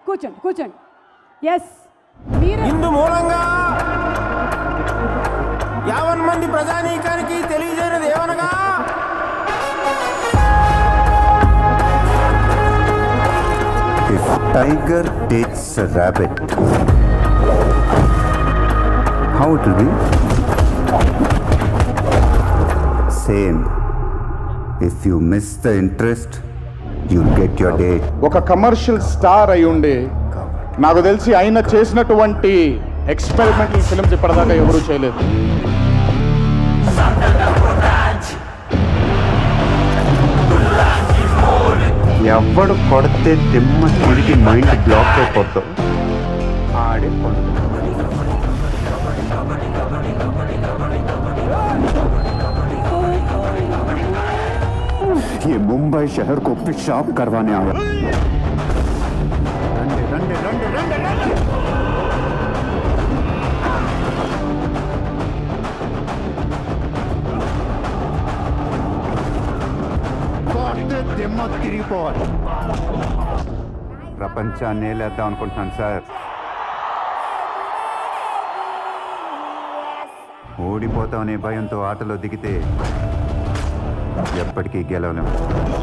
కూర్చోండి కూర్చోండి. ఎస్, మీరు ఇందు మూలంగా 50 మంది ప్రజానీకానికి తెలియజేయనిది ఏమనగా If tiger takes a rabbit, how it will be? Same. If you miss the interest, you'll get your date. ఒక కమర్షియల్ స్టార్ అయి ఉండి నాకు తెలిసి ఆయన చేసినటువంటి ఎక్స్పెరిమెంటల్ ఫిల్మ్స్ ఇప్పటిదాకా ఎవరూ చేయలేదు. ఎవడు కొడితే దిమ్మ తిరిగి మైండ్ బ్లాక్ అయిపోతావు ఆడే ये मुंबई शहर को पेशाब करवाने आया. रंडे रंडे रंडे रंडे रंडे. దిమ్మ తిరిగిపోవాలి. ప్రపంచాన్ని లేద్దాం అనుకుంటున్నాను సార్. ఓడిపోతామనే భయంతో ఆటలో దిగితే ఎప్పటికీ గెలవలేము.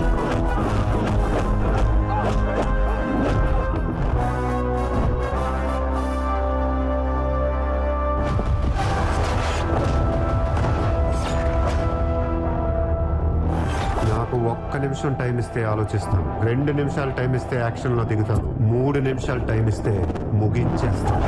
నాకు 1 నిమిషం టైం ఇస్తే ఆలోచిస్తాను, 2 నిమిషాలు టైం ఇస్తే యాక్షన్లో దిగుతాను, 3 నిమిషాలు టైం ఇస్తే ముగించేస్తాను.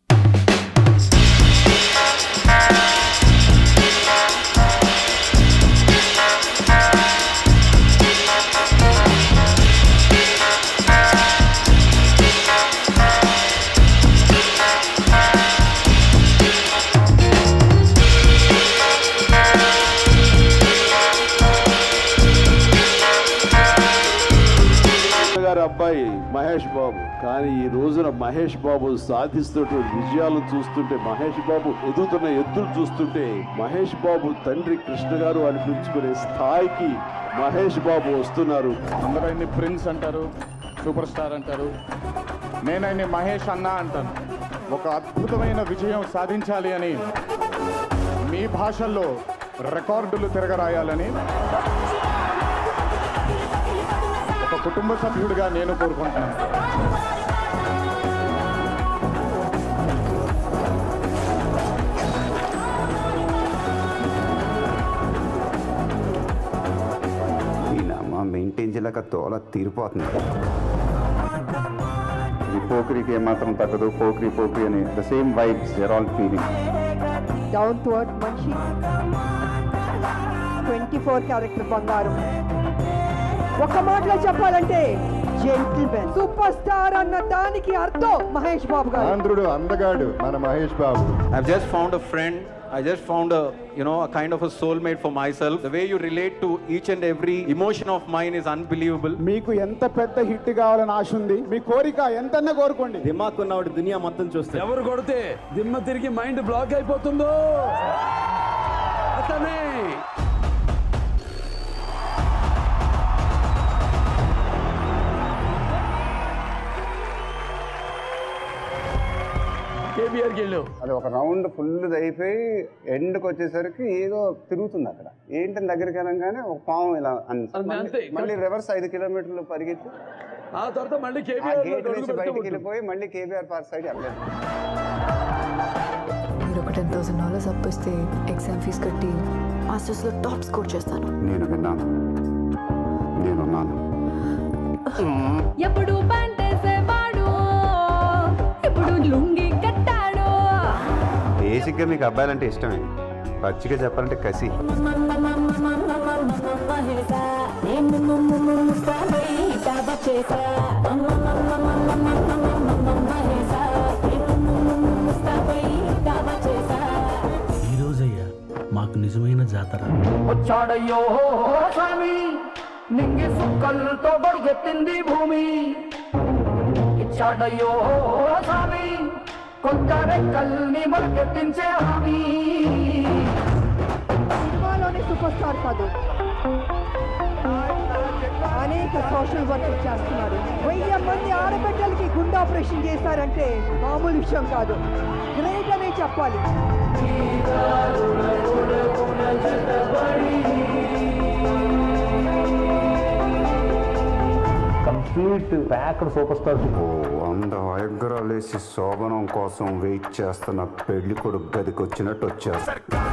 అబ్బాయి మహేష్ బాబు, కానీ ఈ రోజున మహేష్ బాబు సాధిస్తున్నటువంటి విజయాలు చూస్తుంటే, మహేష్ బాబు ఎదుగుతున్న ఎత్తులు చూస్తుంటే, మహేష్ బాబు తండ్రి కృష్ణ గారు అనిపించుకునే స్థాయికి మహేష్ బాబు వస్తున్నారు. అందరూ ఆయన్ని ప్రిన్స్ అంటారు, సూపర్ స్టార్ అంటారు. నేను ఆయన్ని మహేష్ అన్న అంటాను. ఒక అద్భుతమైన విజయం సాధించాలి అని, మీ భాషల్లో రికార్డులు తిరగరాయాలని ఒక కుటుంబ సభ్యుడిగా నేను కోరుకుంటున్నాను. ఈయనమ్మ మెయింటైన్ చేయలేక తోల తీరిపోతుంది. ఈ పోకరికి ఏమాత్రం తగ్గదు. పోకరి పోకరి అని the same vibes they are all feeling. Down to earth మనిషి, 24 క్యారెక్టర్ బంగారం. ఒక మాటలో చెప్పాలంటే జెంటిల్మెన్, సూపర్ స్టార్ అన్న దానికి అర్థం మహేష్ బాబు గారు. ఆంధ్రుడు అందగాడు మన Mahesh Babu. I've just found a friend. I just found a kind of a soulmate for myself. The way you relate to each and every emotion of mine is unbelievable. మీకు ఎంత పెద్ద హిట్ కావాలని ఆశ ఉంది, మీ కోరిక ఎంతన్నా కోరుకోండి. దిమాగ్ ఉన్నవాడు దునియా మొత్తం చూస్తే ఎవరు కొడితే దిమ్మ తిరిగి మైండ్ బ్లాక్ అయిపోతుందో అతనే. కేబీఆర్కి వెళ్ళావు, అది ఒక రౌండ్ ఫుల్ అయిపోయి ఎండ్కి వచ్చేసరికి ఏదో తిరుగుతుంది అక్కడ. ఏంటని దగ్గరికి వెళ్ళగానే ఒక పాము ఇలా మళ్ళీ రివర్స్ 5 కిలోమీటర్లు పరిగెత్తి ఆ తర్వాత మళ్ళీ గేట్ నుంచి బయటికి వెళ్ళిపోయి మళ్ళీ కేబీఆర్ పార్క్ సైడ్ వెళ్ళలేదు. మీరు ఒక $10,000 అప్పు ఇస్తే ఎగ్జామ్ ఫీజు కట్టి మాస్టర్స్లో టాప్ స్కోర్ చేస్తాను. నేను విన్నాను, నేనున్నాను. ఎప్పుడు పంటేసేవాడు, ఎప్పుడు లుంగి కట్టాడు. బేసిక్గా మీకు అబ్బాయిలంటే ఇష్టమే, పచ్చిగా చెప్పాలంటే కసి. ఈరోజయ్యా మాకు నిజమైన జాతర. వచ్చాడయ్యో స్వామి, నింగి సుక్కలతో బడిగెత్తింది భూమి. ఇచ్చాడయ్యో స్వామి, కొత్త రెక్కల్ని మొలకెత్తించే హామీ. సినిమాలోని సూపర్ స్టార్ కాదు, అనేక సోషల్ వర్క్ చేస్తున్నారు. 1000 మంది ఆడబిడ్డలకి గుండా ఆపరేషన్ చేశారంటే మామూలు విషయం కాదు, గ్రేట్ అనే చెప్పాలి. Complete packed super star. 100 ఎగ్గరాలేసి శోభనం కోసం వెయిట్ చేస్తున్న పెళ్లి కొడుకు గదికి వచ్చినట్టు వచ్చారు.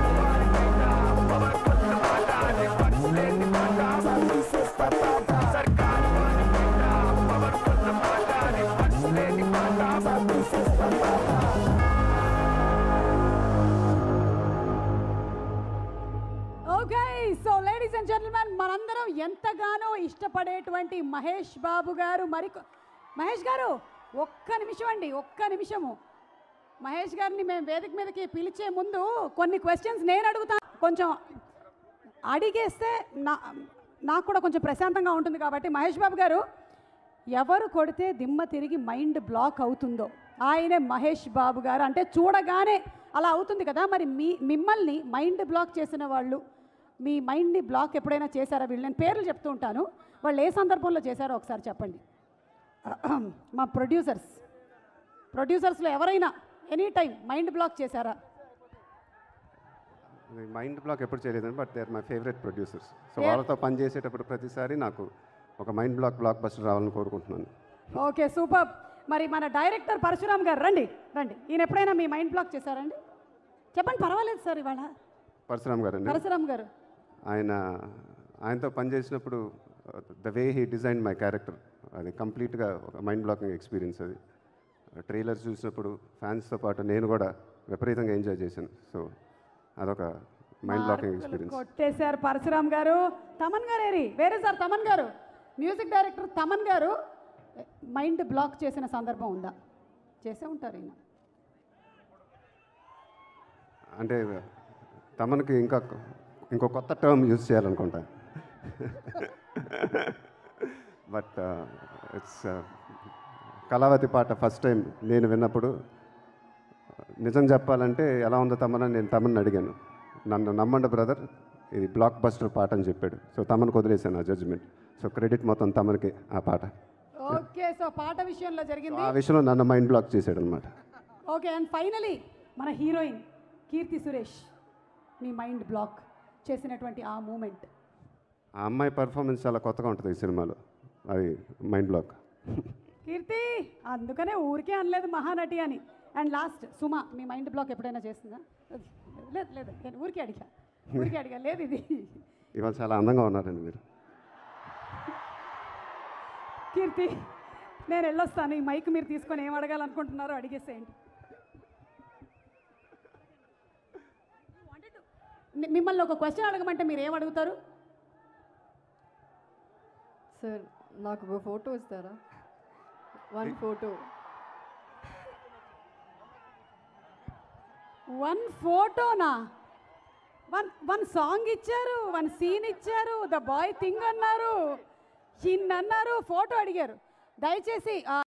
సో లేడీస్ అండ్ జెంటిల్మెన్, మనందరం ఎంతగానో ఇష్టపడేటువంటి మహేష్ బాబు గారు మహేష్ గారు ఒక్క నిమిషం అండి, ఒక్క నిమిషము. మహేష్ గారిని మేము వేదిక మీదకి పిలిచే ముందు కొన్ని క్వశ్చన్స్ నేను అడుగుతాను. కొంచెం అడిగేస్తే నాకు కూడా కొంచెం ప్రశాంతంగా ఉంటుంది. కాబట్టి మహేష్ బాబు గారు, ఎవరు కొడితే దిమ్మ తిరిగి మైండ్ బ్లాక్ అవుతుందో ఆయనే మహేష్ బాబు గారు. అంటే చూడగానే అలా అవుతుంది కదా, మరి మిమ్మల్ని మైండ్ బ్లాక్ చేసిన వాళ్ళు, మీ మైండ్ని బ్లాక్ ఎప్పుడైనా చేశారా? వీళ్ళు నేను పేర్లు చెప్తూ ఉంటాను, వాళ్ళు ఏ సందర్భంలో చేశారో ఒకసారి చెప్పండి. మా ప్రొడ్యూసర్స్లో ఎవరైనా ఎనీ టైం మైండ్ బ్లాక్ చేశారా? మైండ్ బ్లాక్ ఎప్పుడు చేయలేదండి, but they are my favourite producers. So వాళ్ళతో పని చేసేటప్పుడు ప్రతిసారి నాకు ఒక మైండ్ బ్లాక్ బస్టర్ రావాలని కోరుకుంటున్నాను. Okay, super. మరి మన డైరెక్టర్ పరశురామ్ గారు రండి. ఈయన ఎప్పుడైనా మీ మైండ్ బ్లాక్ చేశారండి? చెప్పండి, పర్వాలేదు సార్. ఇవాళ పరశురామ్ గారు ఆయనతో పనిచేసినప్పుడు the way he design my character, అది కంప్లీట్గా ఒక మైండ్ బ్లాకింగ్ ఎక్స్పీరియన్స్. అది ట్రైలర్ చూసినప్పుడు ఫ్యాన్స్తో పాటు నేను కూడా విపరీతంగా ఎంజాయ్ చేశాను. సో అదొక మైండ్ బ్లాకింగ్ ఎక్స్పీరియన్స్. కొట్టేశారు పరశురామ్ గారు. తమన్ గారు వేరే సార్, తమన్ గారు, మ్యూజిక్ డైరెక్టర్ తమన్ గారు మైండ్ బ్లాక్ చేసిన సందర్భం ఉందా? చేసే ఉంటారు ఈయన. అంటే తమన్కి ఇంకో కొత్త టర్మ్ యూజ్ చేయాలనుకుంటా. బట్ ఇట్స్ కళావతి పాట ఫస్ట్ టైం నేను విన్నప్పుడు నిజం చెప్పాలంటే ఎలా ఉందో తమన్ అని నేను తమన్ అడిగాను. నన్ను నమ్మండి బ్రదర్, ఇది బ్లాక్ బస్టర్ పాట అని చెప్పాడు. సో తమన్కి వదిలేసాను ఆ జడ్జిమెంట్. సో క్రెడిట్ మొత్తం తమన్కి ఆ పాట. ఓకే, సో పాట విషయంలో జరిగింది, ఆ విషయంలో నన్ను మైండ్ బ్లాక్ చేశాడు అనమాట. ఓకే. అండ్ ఫైనలీ మన హీరోయిన్ కీర్తి సురేష్ మీ మైండ్ బ్లాక్ చేసినటువంటి ఆ మూమెంట్? ఆ అమ్మాయి పర్ఫార్మెన్స్ చాలా కొత్తగా ఉంటుంది ఈ సినిమాలో, అది మైండ్ బ్లాక్. కీర్తి, అందుకనే ఊరికే అనలేదు మహానటి అని. అండ్ లాస్ట్ సుమ, మీ మైండ్ బ్లాక్ ఎప్పుడైనా చేస్తుందా? లేదు, నేను ఊరికే అడిగా లేదు. ఇది ఇవాళ చాలా అందంగా ఉన్నారండి మీరు. కీర్తి, నేను వెళ్ళొస్తాను. ఈ మైక్ మీరు తీసుకొని ఏం అడగాలనుకుంటున్నారో అడిగేసేయండి. మిమ్మల్ని ఒక క్వశ్చన్ అడగమంటే మీరు ఏం అడుగుతారు? సార్, నాకు ఒక ఫోటో ఇస్తారా? 1 ఫోటో. 1 ఫోటోనా? 1 సాంగ్ ఇచ్చారు, 1 సీన్ ఇచ్చారు, ద బాయ్ థింగ్ అన్నారు, ఇన్ అన్నారు, ఫోటో అడిగారు. దయచేసి